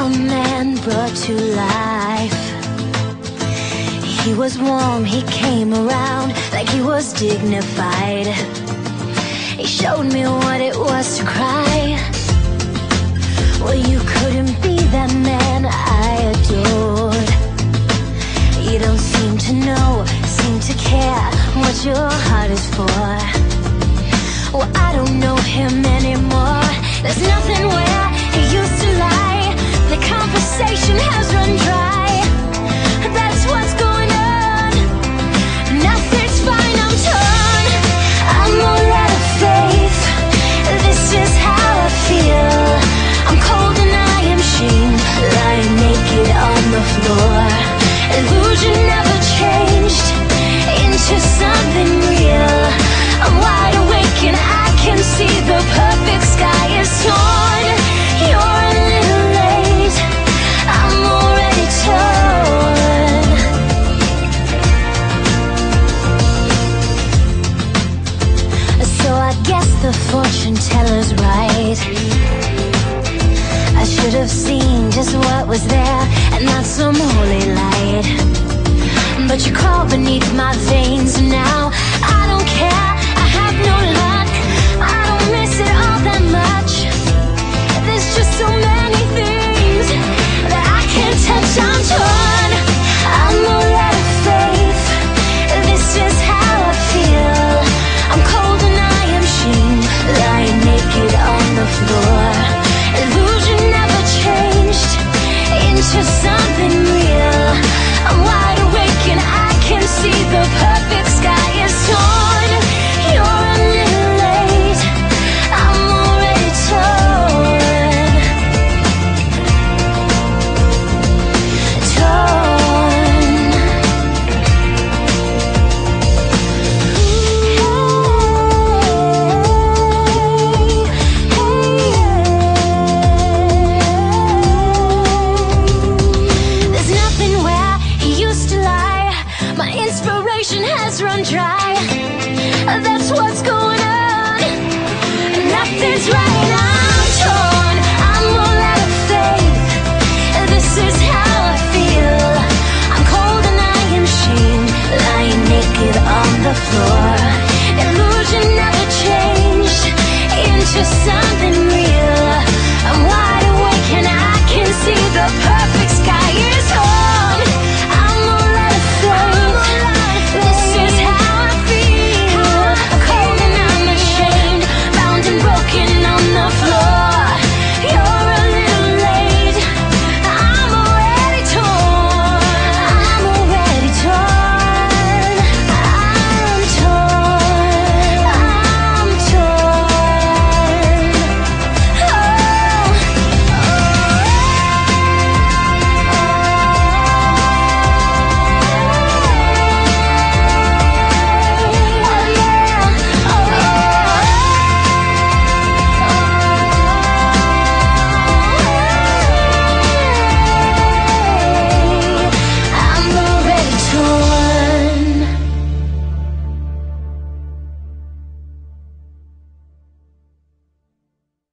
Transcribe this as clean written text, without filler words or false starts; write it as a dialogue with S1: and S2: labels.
S1: a man brought to life. He was warm, he came around like he was dignified. He showed me what it was to cry. Well, you couldn't be that man I adored. You don't seem to know, seem to care what your heart is for. Well, I don't know him anymore. There's nothing where he used to lie. The conversation has run dry. That's what's going on. Nothing's fine, I'm torn. I'm all out of faith. This is how I feel. I'm cold and I am shamed, lying naked on the floor. Illusion never changed into something real. I'm wide awake and I can see the perfect sky is torn. You're a little late, I'm already torn. So I guess the fortune teller's right. I should have seen just what was there and not some holy light. But you crawl beneath my veins now. I don't care, I have no luck. I don't miss it all that much. There's just so many things that I can't touch. I'm torn, I'm all out of faith. This is how I feel. I'm cold and I am shamed, lying naked on the floor. Illusion never changed into something real. I'm wide awake and I can see the perfect sky is torn. You're a little late, I'm already torn. Torn. There's nothing where he used to lie. My inspiration has run dry. That's what's going on. Nothing's right, I'm torn. I'm all out of faith. This is how I feel. I'm cold and I am shamed, lying naked on the floor. Illusion never changed into